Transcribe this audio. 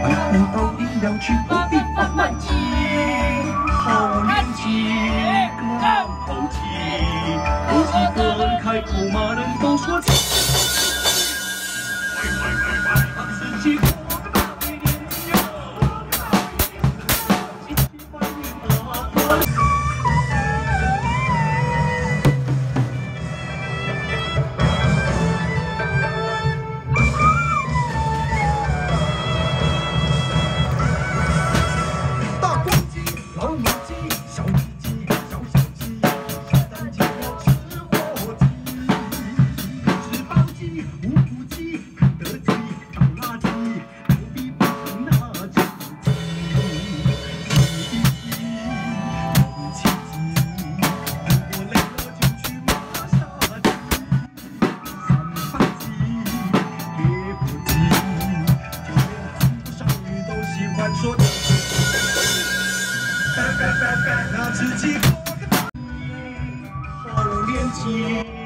快喝到饮料去，不必放慢机。好年纪，刚好奇，有几个人开口骂人都说气。把自己过个大一点哟。大公鸡、老母鸡、小母鸡、小小鸡，生蛋就要吃火鸡，吃包鸡、无骨鸡、肯德基、倒垃圾，都比不上那只鸡。洗衣机、空气机，如果累了就去马杀鸡。三八鸡、野火鸡，就连很多少女都喜欢说的。那只鸡过个大好年纪。